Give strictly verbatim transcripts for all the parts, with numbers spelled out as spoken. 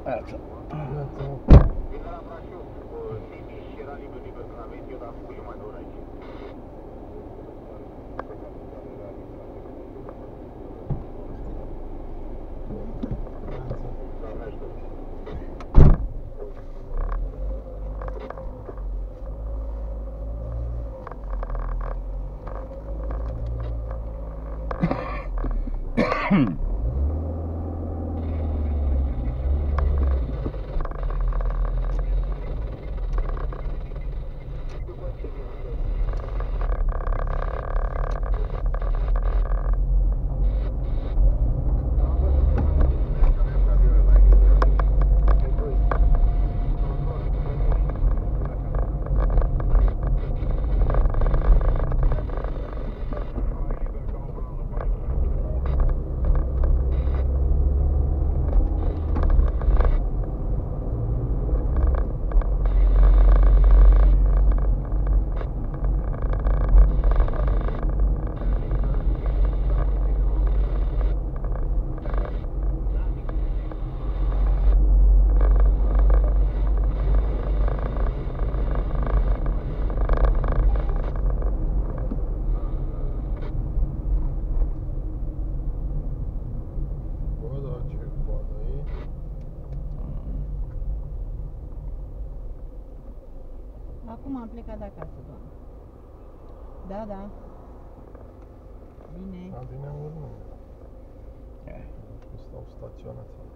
Neața. Vine la Brașov, Timiș era liber liber când a venit eu, dar am făcut eu mai de ori aici. Doamne ajută. Acum am plecat de acasă, doamne. Da, da. Bine. Da, bine am urmă. Stau staționați aici.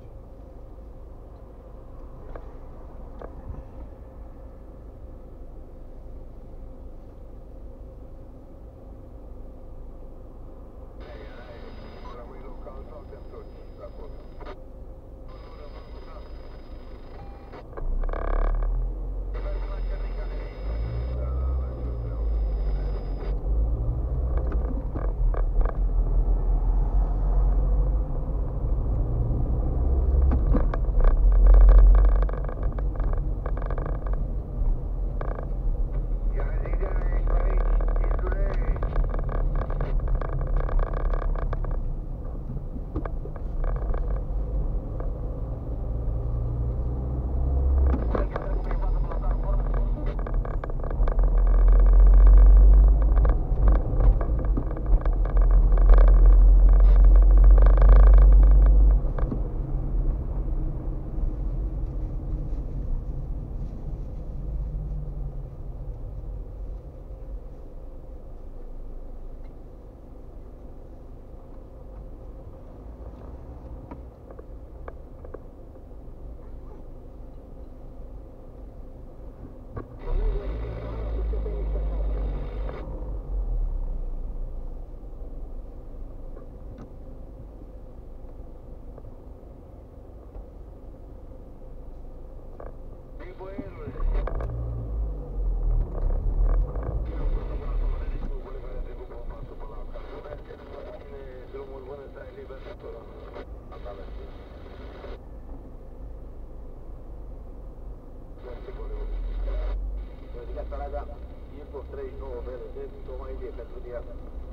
treizeci și nouă V L D, o mai idee pentru diată.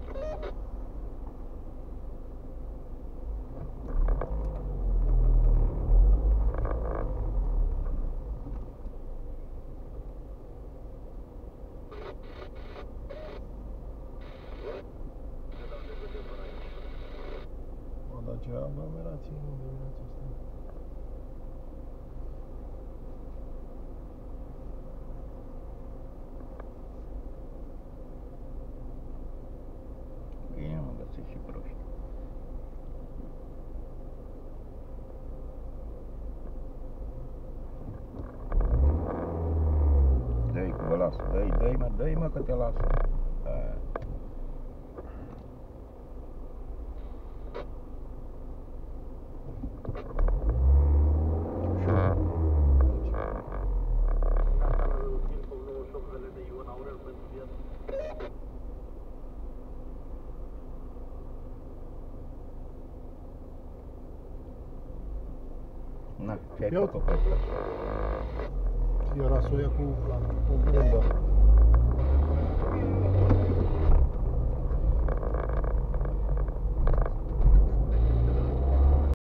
O, dar ce aglomerație în dimineața asta. Bine, mă găsesc și proști. Dă-i că vă las, dă-i, dă-i mă, dă-i mă că te las. A. Na, ce ai făcut? Era soia cu, cu bombă.